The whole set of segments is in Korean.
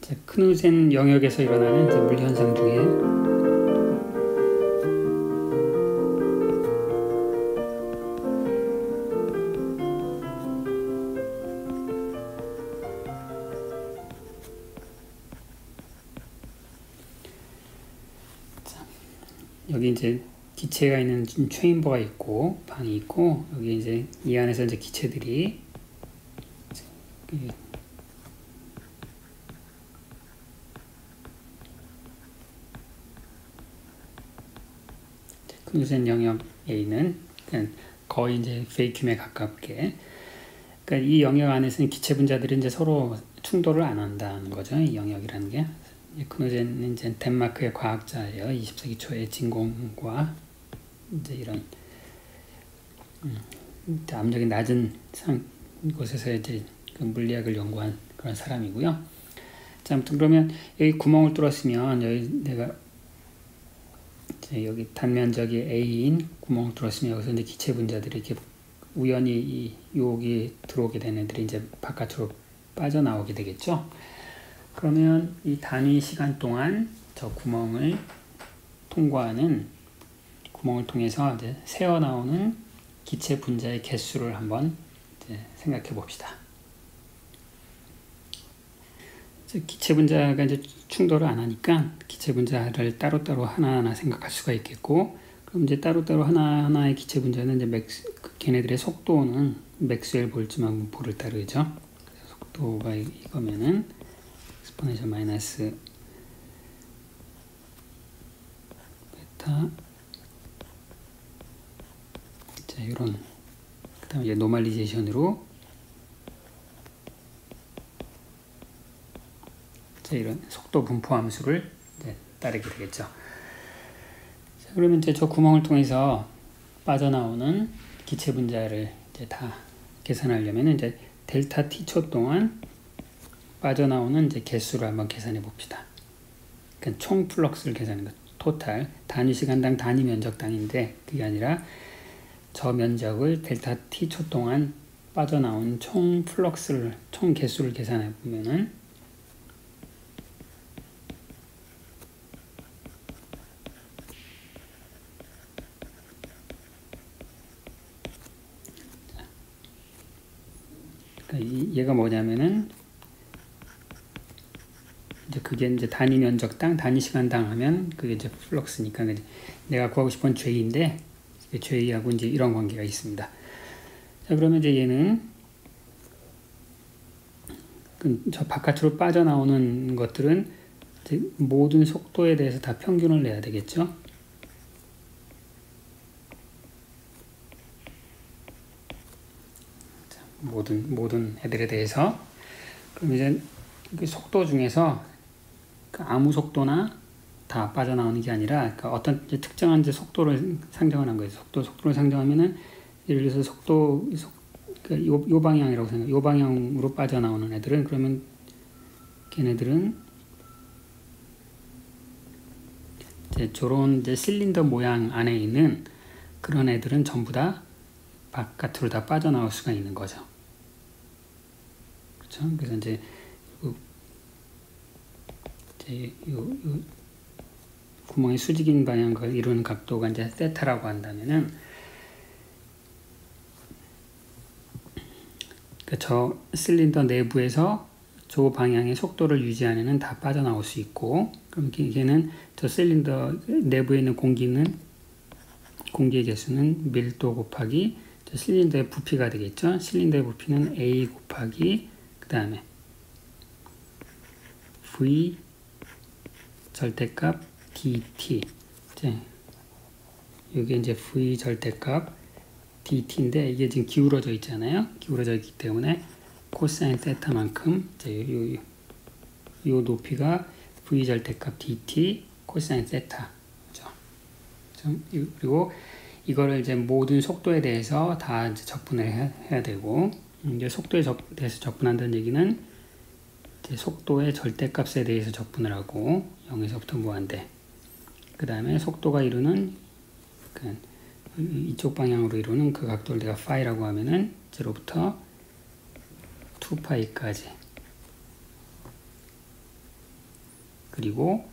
크누젠 영역에서 일어나는 물 현상 중에 여기 이제 기체가 있는 체인버가 있고 방이 있고, 여기 이제 이 안에서 이제 기체들이 크누젠 영역에 있는, 거의 이제 베이큐에 가깝게, 그러니까 이 영역 안에서는 기체 분자들이 이제 서로 충돌을 안 한다는 거죠. 이 영역이라는 게. 크누젠은 이제 덴마크의 과학자예요. 20세기 초에 진공과 이제 이런 압력이 낮은 곳에서 이제 그 물리학을 연구한 그런 사람이고요. 자, 아무튼 그러면 여기 구멍을 뚫었으면, 여기 내가 이제 여기 단면적이 A인 구멍을 뚫었으면 여기서 이제 기체 분자들이 이렇게 우연히 여기 들어오게 된 애들이 이제 바깥으로 빠져나오게 되겠죠. 그러면 이 단위 시간 동안 저 구멍을 통해서 이제 새어나오는 기체 분자의 개수를 한번 이제 생각해 봅시다. 기체 분자가 이제 충돌을 안 하니까 기체 분자를 따로따로 하나하나 생각할 수가 있겠고, 그럼 이제 따로따로 하나하나의 기체 분자는 이제 걔네들의 속도는 맥스웰 볼츠만 부를 따르죠. 속도가 이거면은 exponential 마이너스 베타, 자, 이런, 그 다음에 이제 노멀리제이션으로 이런 속도 분포 함수를 이제 따르게 되겠죠. 자, 그러면 이제 저 구멍을 통해서 빠져나오는 기체 분자를 이제 다 계산하려면 이제 델타 t초 동안 빠져나오는 이제 개수를 한번 계산해 봅시다. 그러니까 총 플럭스를 계산하는 거, 토탈, 단위 시간당 단위 면적당인데, 그게 아니라 저 면적을 델타 t초 동안 빠져나온 총 플럭스를, 총 개수를 계산해 보면은 얘가 뭐냐면은 이제 그게 이제 단위 면적당, 단위 시간당 하면 그게 이제 플럭스니까 내가 구하고 싶은 J인데, J하고 이제 이런 관계가 있습니다. 자, 그러면 이제 얘는 저 바깥으로 빠져나오는 것들은 이제 모든 속도에 대해서 다 평균을 내야 되겠죠. 모든 애들에 대해서. 그럼 이제 그 속도 중에서 아무 속도나 다 빠져나오는 게 아니라, 그러니까 어떤 이제 특정한 이제 속도를 상정을 한 거예요. 속도를 상정하면은, 예를 들어서 그러니까 요 방향이라고 생각, 요 방향으로 빠져나오는 애들은, 그러면 걔네들은 이제 저런 이제 실린더 모양 안에 있는 그런 애들은 전부 다 바깥으로 다 빠져나올 수가 있는 거죠. 그렇죠? 그래서 이제 요 구멍의 수직인 방향과 이루는 각도가 이제 세타라고 한다면은, 저 실린더 내부에서 저 방향의 속도를 유지하는 애는 다 빠져나올 수 있고, 그럼 걔는 저 실린더 내부에 있는 공기의 개수는 밀도 곱하기 저 실린더의 부피가 되겠죠. 실린더의 부피는 A 곱하기 그 다음에 V 절대값 dt. 이게 이제 V 절대값 dt인데, 이게 지금 기울어져 있잖아요. 기울어져 있기 때문에 코사인 세타만큼 이 높이가 V 절대값 dt 코사인 세타. 그렇죠? 그리고 이거를 이제 모든 속도에 대해서 다 이제 적분을 해야 되고, 이제 속도에 대해서 적분한다는 얘기는 이제 속도의 절대값에 대해서 적분을 하고, 0에서부터 무한대. 그 다음에 속도가 이루는 이쪽 방향으로 이루는 그 각도를 내가 파이라고 하면은 0부터 2파이까지 그리고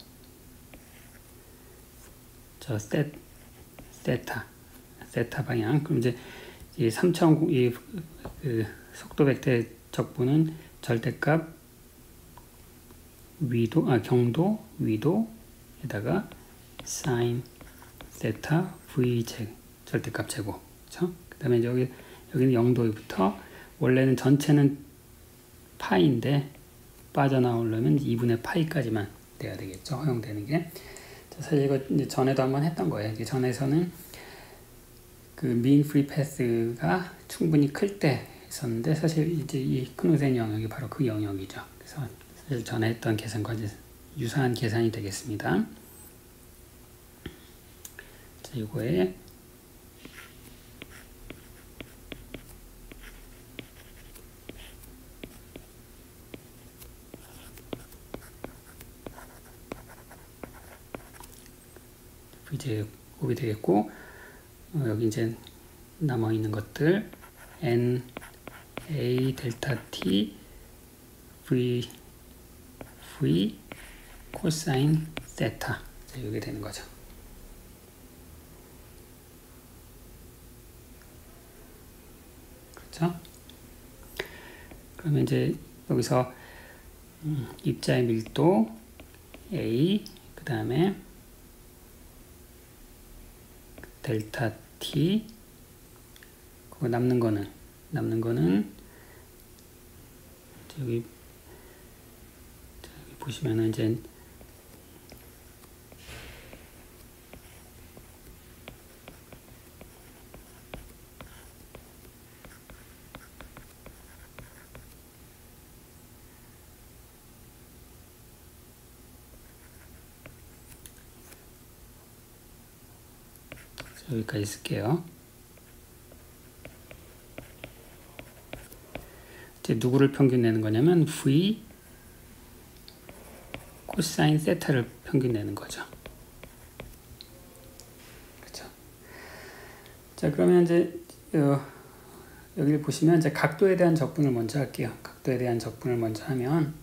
저 세타 방향. 그럼 이제 이 3차원 그 속도 벡터의 적분은 절대값 위도 경도 위도에다가 사인 세타 v 절대값 제곱. 그렇죠? 그다음에 여기는 0도부터 원래는 전체는 파이인데 빠져나오려면 2분의 파이까지만 돼야 되겠죠. 허용되는 게. 사실 이거 이제 전에도 한번 했던 거예요. 이제 전에서는 그 mean free path가 충분히 클 때 있었는데, 사실 이제 이 크누센 영역이 바로 그 영역이죠. 그래서 사실 전에 했던 계산과 이제 유사한 계산이 되겠습니다. 자, 이거에 이제 곱이 되겠고, 여기 이제 남아 있는 것들 n a 델타 t v 코사인 세타, 이게 되는 거죠. 그렇죠? 그러면 이제 여기서 입자의 밀도 a, 그 다음에 델타 t, 그리고 남는 거는 여기 보시면은 이제 여기까지 쓸게요. 이제 누구를 평균 내는 거냐면 v 코사인 세타를 평균 내는 거죠. 그렇죠. 자, 그러면 이제 여기를 보시면 이제 각도에 대한 적분을 먼저 할게요. 각도에 대한 적분을 먼저 하면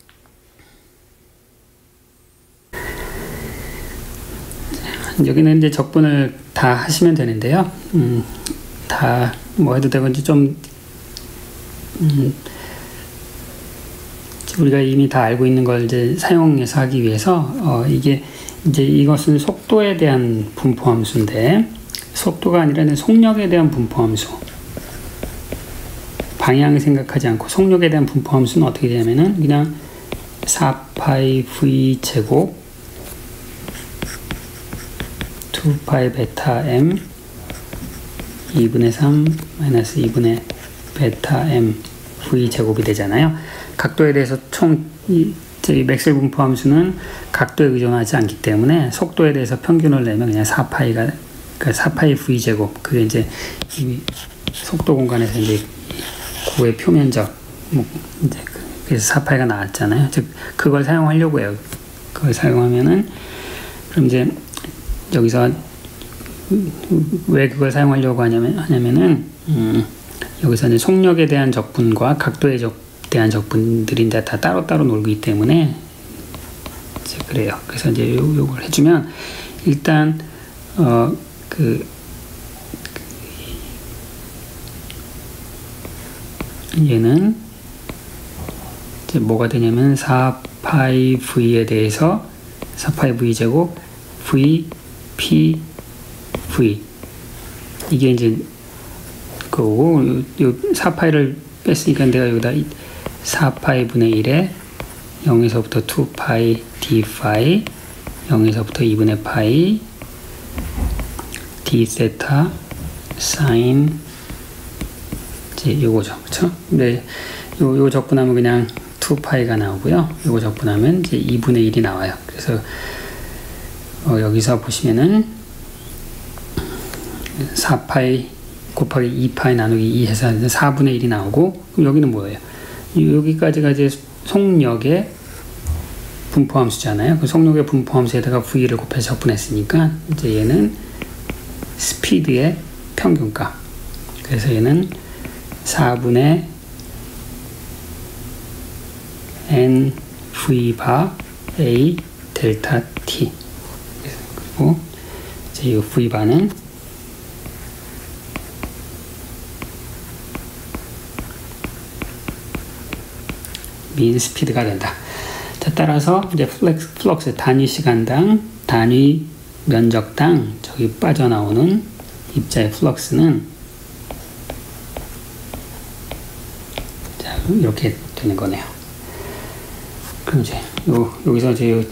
여기는 이제 적분을 다 하시면 되는데요. 다 뭐 해도 되고, 이제 좀 우리가 이미 다 알고 있는 걸 이제 사용해서 하기 위해서 이게 이제 이것은 속도에 대한 분포함수인데, 속도가 아니라 속력에 대한 분포함수. 방향을 생각하지 않고 속력에 대한 분포함수는 어떻게 되냐면은 그냥 4파이 v 제곱 2파이 베타 m 2분의 3 마이너스 2분의 베타 m v 제곱이 되잖아요. 각도에 대해서 이 맥스웰 분포함수는 각도에 의존하지 않기 때문에 속도에 대해서 평균을 내면 그냥 4파이가, 그러니까 4파이 v 제곱, 그게 이제 이 속도 공간에서 이제 고의 표면적, 이제 그래서 4파이가 나왔잖아요. 즉 그걸 사용하려고 해요. 그걸 사용하면은, 그럼 이제 여기서 왜 그걸 사용하려고 하냐면은 여기서 이제 속력에 대한 적분과 각도에 대한 적분들이 이제 다 따로따로 놀기 때문에 이제 그래요. 그래서 이제 요걸 해주면 일단 얘는 이제 뭐가 되냐면 4파이 v에 대해서 4파이 v 제곱 v p v, 이게 이제 그거고, 요 4파이를 뺐으니까 내가 여기다 4파이 분의 1에 0에서부터 2파이 d 파이 0에서부터 2분의 파이 d 세타 사인, 이제 요거죠. 그쵸? 근데 요 적분하면 그냥 2파이가 나오고요. 요거 적분하면 이제 2분의 1이 나와요. 그래서 여기서 보시면은 4파이 곱하기 2파이 나누기 2 해서 4분의 1이 나오고, 그럼 여기는 뭐예요? 여기까지가 이제 속력의 분포함수잖아요. 그 속력의 분포함수에다가 v를 곱해서 적분했으니까 이제 얘는 스피드의 평균값. 그래서 얘는 4분의 n v 바 a 델타 t. 그리고 이제 이 V바는 민 스피드가 된다. 자, 따라서 이제 플럭스 단위 시간당, 단위 면적당 저기 빠져나오는 입자의 플럭스는 자, 이렇게 되는 거네요. 그럼 이제 여기서 이제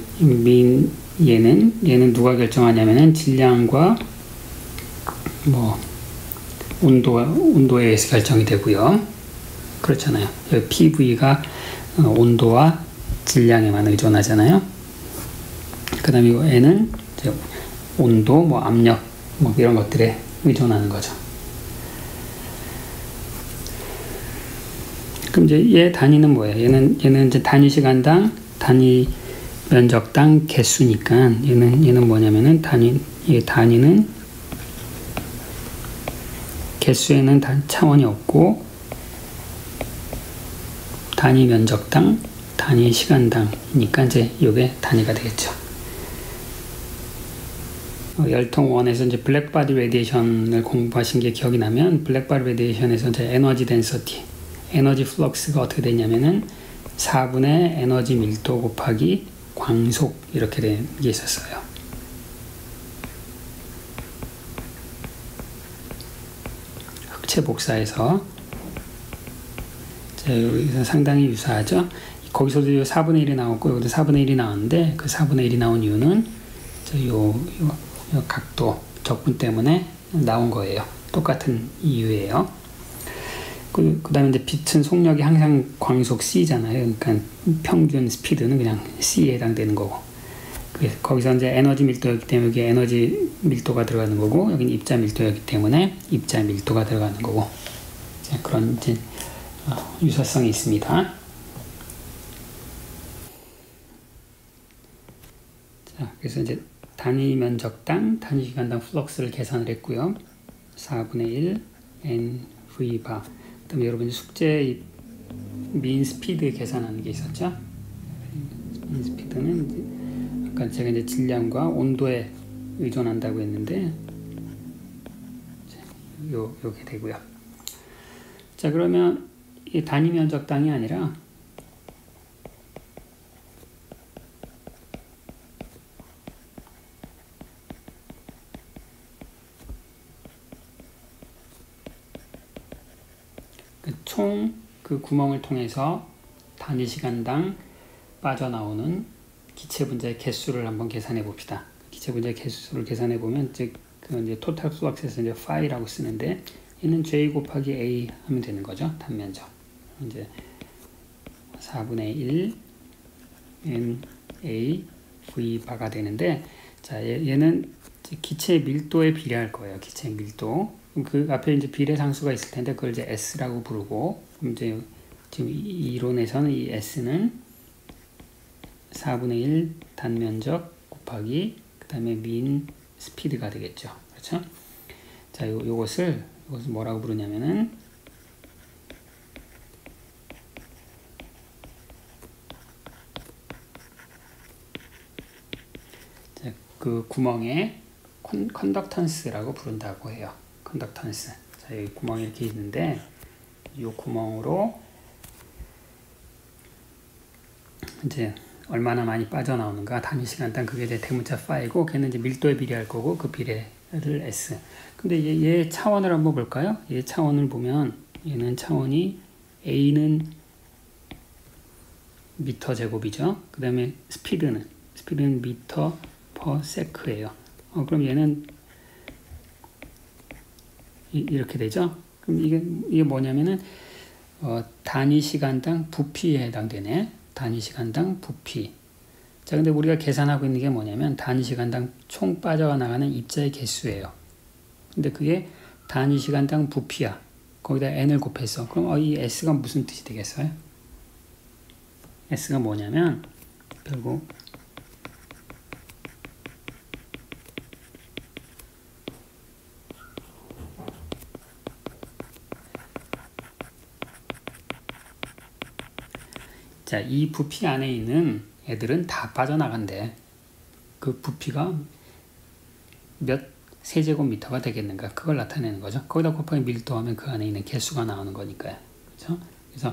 얘는 누가 결정하냐면은 질량과 뭐 온도에 의해서 결정이 되고요. 그렇잖아요. 여기 PV가 온도와 질량에만 의존하잖아요. 그 다음에 이 N은 이제 온도, 뭐 압력, 뭐 이런 것들에 의존하는 거죠. 그럼 이제 얘 단위는 뭐예요? 얘는 이제 단위 시간당, 단위 면적당 개수니까 얘는 뭐냐면은 얘 단위는 개수에는 차원이 없고 단위 면적당, 단위 시간당이니까 이제 이게 단위가 되겠죠. 열통1에서 이제 블랙바디 레디에이션을 공부하신 게 기억이 나면 블랙바디 레디에이션에서 이제 에너지 덴서티, 에너지 플럭스가 어떻게 되냐면은 4분의 에너지 밀도 곱하기 광속 이렇게 된 게 있었어요. 흑체 복사에서 여기서 상당히 유사하죠. 거기서도 4분의 1이 나왔고 여기도 4분의 1이 나왔는데 그 4분의 1이 나온 이유는 요 각도 적분 때문에 나온 거예요. 똑같은 이유예요. 그 다음에 이제 빛은 속력이 항상 광속 C잖아요. 그러니까 평균 스피드는 그냥 C에 해당되는 거고. 거기서 이제 에너지 밀도였기 때문에 여기 에너지 밀도가 들어가는 거고, 여기는 입자 밀도였기 때문에 입자 밀도가 들어가는 거고. 그런 이제 유사성이 있습니다. 자, 그래서 이제 단위 면적당, 단위 시간당 플럭스를 계산을 했고요. 4분의 1 NV 바. 그다음에 여러분 숙제 민 스피드 계산하는 게 있었죠. 민 스피드는 아까 제가 이제 질량과 온도에 의존한다고 했는데 요게 되고요. 자, 그러면 이 단위 면적당이 아니라 총 그 구멍을 통해서 단위 시간당 빠져나오는 기체 분자의 개수를 한번 계산해 봅시다. 기체 분자의 개수를 계산해 보면 즉 그 이제 토탈 플럭스에서 이제 파이라고 쓰는데 얘는 J 곱하기 A 하면 되는 거죠. 단면적. 이제 4분의 1 N A V 바가 되는데 자, 얘는 기체 밀도에 비례할 거예요. 기체 밀도. 그 앞에 이제 비례상수가 있을 텐데 그걸 이제 S라고 부르고 이제 지금 이론에서는 이 S는 4분의 1 단면적 곱하기 그 다음에 민 스피드가 되겠죠. 그렇죠? 자, 요것을 뭐라고 부르냐면은 자, 그 구멍에 컨덕턴스라고 부른다고 해요. 컨덕턴스. 자, 여기 구멍이 이렇게 있는데 이 구멍으로 이제 얼마나 많이 빠져나오는가 단위 시간당 그게 이제 대문자 파이고 걔는 이제 밀도에 비례할 거고 그 비례를 S. 근데 얘 차원을 한번 볼까요? 얘 차원을 보면 얘는 차원이 A는 미터 제곱이죠. 그 다음에 스피드는 미터 퍼 세크예요. 그럼 얘는 이렇게 되죠. 그럼 이게 뭐냐면은 단위 시간당 부피에 해당되네. 단위 시간당 부피. 자, 근데 우리가 계산하고 있는 게 뭐냐면 단위 시간당 총 빠져나가는 입자의 개수예요. 근데 그게 단위 시간당 부피야. 거기다 n을 곱했어. 그럼 이 s가 무슨 뜻이 되겠어요? s가 뭐냐면 결국 자, 이 부피 안에 있는 애들은 다 빠져나간대. 그 부피가 몇 세제곱미터가 되겠는가, 그걸 나타내는 거죠. 거기다 곱하기 밀도하면 그 안에 있는 개수가 나오는 거니까요. 그렇죠? 그래서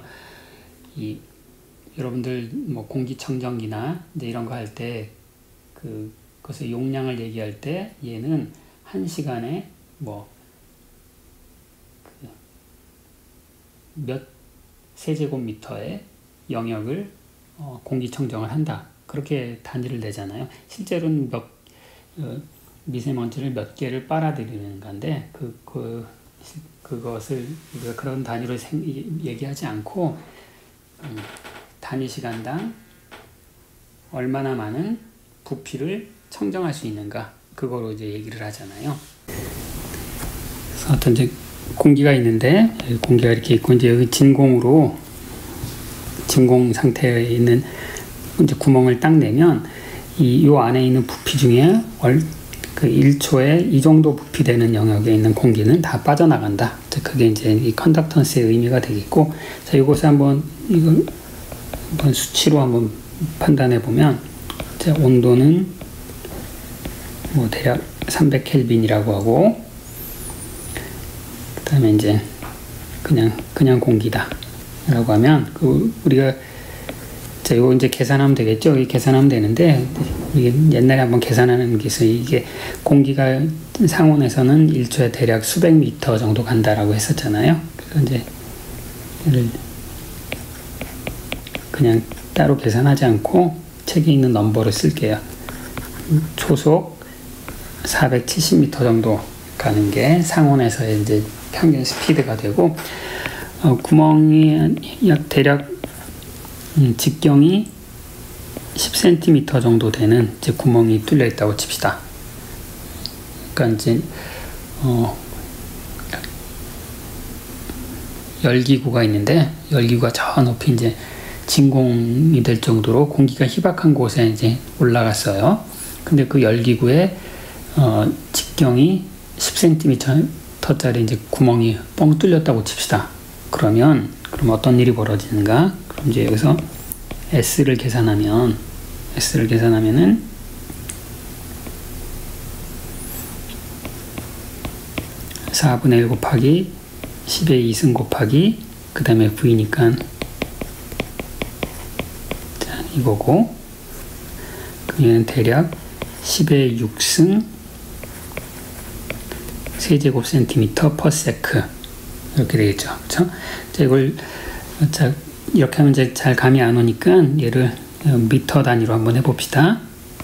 여러분들 뭐 공기청정기나 이제 이런 거 할 때 그것의 용량을 얘기할 때 얘는 1시간에 뭐 몇 세제곱미터의 영역을 공기청정을 한다, 그렇게 단위를 내잖아요. 실제로는 미세먼지를 몇 개를 빨아들이는 건데 그것을 그런 단위로 얘기하지 않고 단위 시간당 얼마나 많은 부피를 청정할 수 있는가, 그거로 이제 얘기를 하잖아요. 그래서 어떤 이제 공기가 있는데, 공기가 이렇게 있고 이제 여기 진공 상태에 있는 이제 구멍을 딱 내면 요 안에 있는 부피 중에 그 1초에 이 정도 부피 되는 영역에 있는 공기는 다 빠져나간다. 그게 이제 이 컨덕턴스의 의미가 되겠고, 자, 이것을 한번 수치로 한번 판단해 보면, 자, 온도는 뭐 대략 300켈빈이라고 하고, 그 다음에 이제 그냥 공기다 라고 하면, 우리가 자, 이거 이제 계산하면 되겠죠? 계산하면 되는데, 이게 옛날에 한번 계산하는 게 있어요. 이게 공기가 상온에서는 1초에 대략 수백 미터 정도 간다라고 했었잖아요. 그래서 이제 얘를 그냥 따로 계산하지 않고 책에 있는 넘버를 쓸게요. 초속 470m 정도 가는 게 상온에서의 이제 평균 스피드가 되고, 구멍이 대략 직경이 10cm 정도 되는 이제 구멍이 뚫려 있다고 칩시다. 그러니까 이제 열기구가 있는데, 열기구가 저 높이 이제 진공이 될 정도로 공기가 희박한 곳에 이제 올라갔어요. 근데 그 열기구에 직경이 10cm짜리 이제 구멍이 뻥 뚫렸다고 칩시다. 그럼 어떤 일이 벌어지는가? 그럼 이제 여기서 S를 계산하면은 4분의 1 곱하기 10의 2승 곱하기 그 다음에 V니까 자, 이거고, 그러면 대략 10의 6승 세제곱 센티미터 퍼 세크 이렇게 되겠죠. 그렇죠? 자, 이걸 이렇게 하면 이제 잘 감이 안 오니까 얘를 미터 단위로 한번 해봅시다.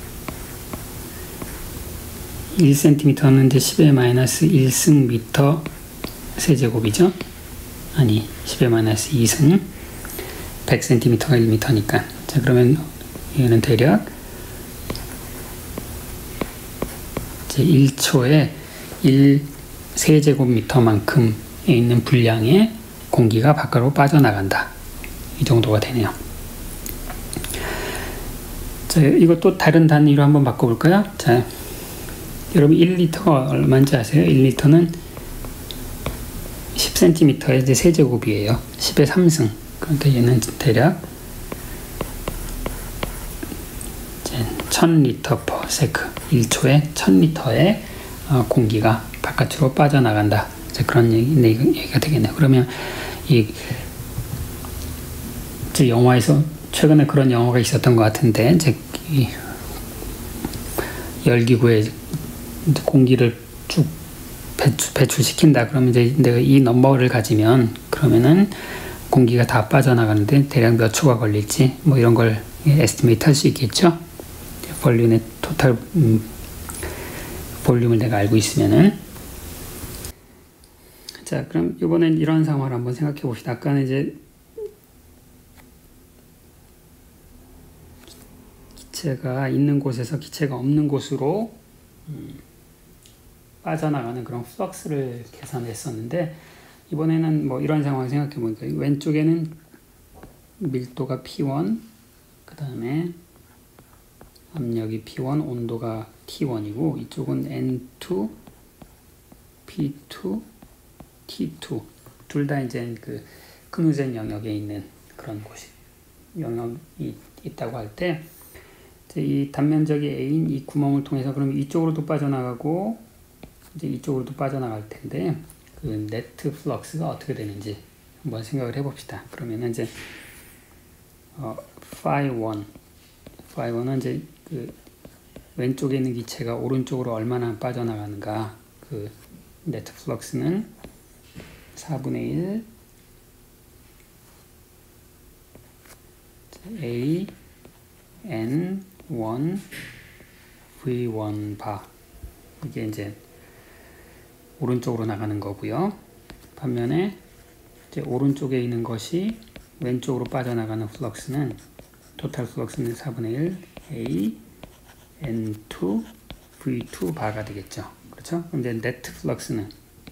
1cm는 이제 10의 마이너스 1승 미터 세제곱이죠. 아니, 10의 마이너스 2승 100cm가 1m니까. 자, 그러면 얘는 대략 이제 1초에 1세제곱미터만큼에 있는 분량의 공기가 바깥으로 빠져나간다. 이 정도가 되네요. 자, 이것도 다른 단위로 한번 바꿔볼까요? 자, 여러분 1리터가 얼마인지 아세요? 1리터는 10cm의 이제 세제곱이에요. 10의 3승. 그러니까 얘는 대략 1000리터 퍼 세크. 1초에 1000리터의 공기가 바깥으로 빠져나간다. 그런 얘기가 되겠네요. 그러면 제 영화에서 최근에 그런 영화가 있었던 것 같은데, 이제 열기구에 공기를 쭉 배출시킨다. 그러면 이제 내가 이 넘버를 가지면, 그러면은 공기가 다 빠져나가는데 대략 몇 초가 걸릴지 뭐 이런 걸 에스티메이트 할 수 있겠죠. 볼륨의 토탈 볼륨을 내가 알고 있으면은. 자, 그럼 이번엔 이런 상황을 한번 생각해 봅시다. 아까는 이제 기체가 있는 곳에서 기체가 없는 곳으로 빠져나가는 그런 플럭스를 계산했었는데, 이번에는 뭐 이런 상황을 생각해 보니까 왼쪽에는 밀도가 P1, 그 다음에 압력이 P1, 온도가 T1이고, 이쪽은 N2, P2, T2 둘 다 이제 그 크누젠 영역에 있는 그런 곳이 영역이 있다고 할 때, 이 단면적이 A인 이 구멍을 통해서 그럼 이쪽으로도 빠져나가고 이제 이쪽으로도 빠져나갈 텐데 그 네트 플럭스가 어떻게 되는지 한번 생각을 해봅시다. 그러면 이제 phi1은 이제 그 왼쪽에 있는 기체가 오른쪽으로 얼마나 빠져나가는가. 그 네트 플럭스는 4분의 1 A N1 V1 바, 이게 이제 오른쪽으로 나가는 거고요. 반면에 이제 오른쪽에 있는 것이 왼쪽으로 빠져나가는 플럭스는 토탈 플럭스는 4분의 1 A N2 V2 바가 되겠죠. 그렇죠? 근데 네트 플럭스는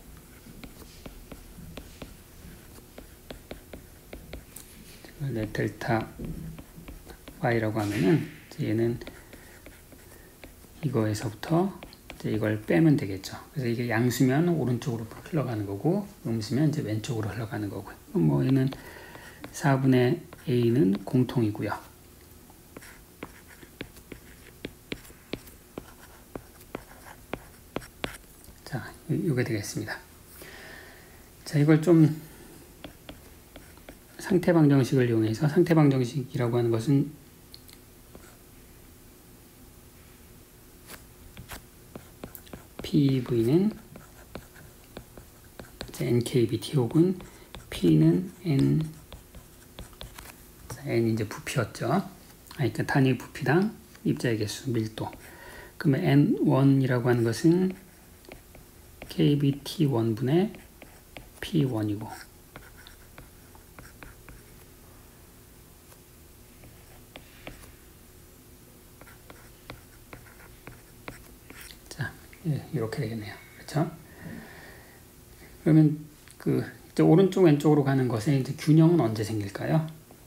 델타 Y라고 하면은 얘는 이거에서부터 이제 이걸 빼면 되겠죠. 그래서 이게 양수면 오른쪽으로 흘러가는 거고 음수면 이제 왼쪽으로 흘러가는 거고요. 뭐 얘는 4분의 A는 공통이고요. 자, 이게 되겠습니다. 자, 이걸 좀 상태방정식을 이용해서, 상태방정식이라고 하는 것은 PV는 NKBT 혹은 P는 N, N이 이제 부피였죠. 그러니까 단위 부피당 입자의 개수, 밀도. 그러면 N1이라고 하는 것은 KBT1분의 P1이고, 자, 이렇게 되겠네요. 그렇죠? 그러면 그 이제 오른쪽 왼쪽으로 가는 것의 이제 균형은 언제 생길까요?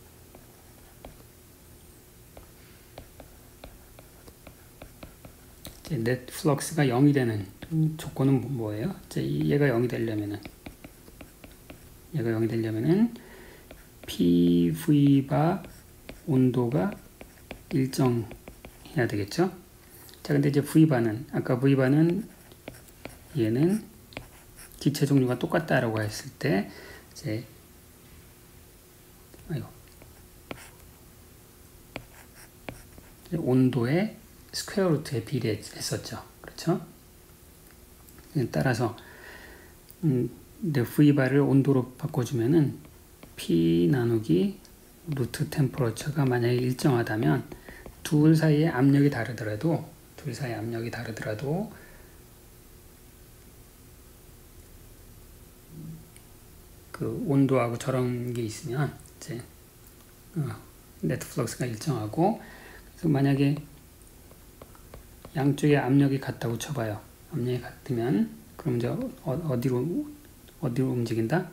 이제 넷 플럭스가 0이 되는 조건은 뭐예요? 이제 얘가 0이 되려면은 PV바 온도가 일정해야 되겠죠? 자, 근데 이제 V바는, 아까 V바는 얘는 기체 종류가 똑같다라고 했을 때 이제 온도의 스퀘어 루트에 비례했었죠. 그렇죠? 따라서 V바를 온도로 바꿔주면은 P 나누기 루트 템퍼러처가 만약에 일정하다면 둘 사이의 압력이 다르더라도 그 온도하고 저런 게 있으면 이제 네트 플럭스가 일정하고, 그래서 만약에 양쪽의 압력이 같다고 쳐봐요. 압력이 같으면 그럼 이제 어디로 움직인다?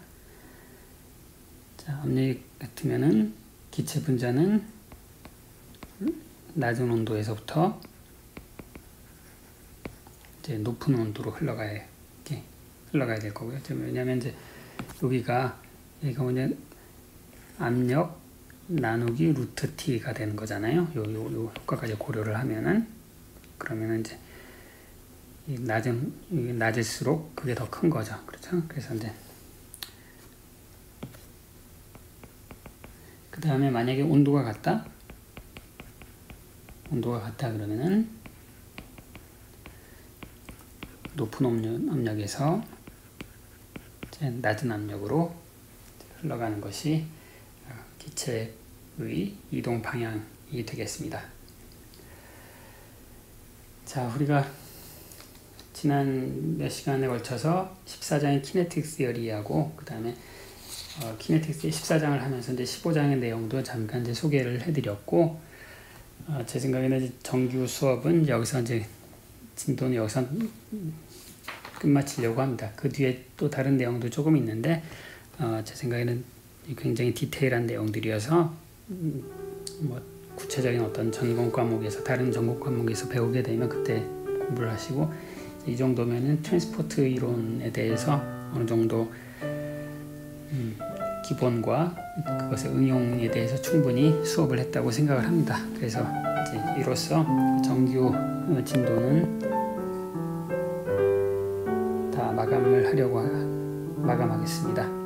자, 압력이 같으면은 기체 분자는 낮은 온도에서부터 이제 높은 온도로 흘러가야 될 거고요. 왜냐하면 이제 여기가 뭐냐, 압력 나누기 루트 T가 되는 거잖아요. 요 효과까지 고려를 하면은, 그러면은 이제 낮을수록 그게 더 큰 거죠. 그렇죠? 그래서 이제 그 다음에 만약에 온도가 같다 그러면은 높은 압력에서 낮은 압력으로 흘러가는 것이 기체의 이동 방향이 되겠습니다. 자, 우리가 지난 몇 시간에 걸쳐서 14장의 키네틱 시어리하고 그 다음에 키네틱스의 14장을 하면서 이제 15장의 내용도 잠깐 이제 소개를 해드렸고, 제 생각에는 정규 수업은 여기서 이제 진도는 여기서 끝마치려고 합니다. 그 뒤에 또 다른 내용도 조금 있는데, 제 생각에는 굉장히 디테일한 내용들이어서 뭐 구체적인 어떤 전공 과목에서, 다른 전공 과목에서 배우게 되면 그때 공부를 하시고, 이 정도면은 트랜스포트 이론에 대해서 어느 정도 기본과 그것의 응용에 대해서 충분히 수업을 했다고 생각을 합니다. 그래서 이제 이로써 정규 진도는 다 마감하겠습니다.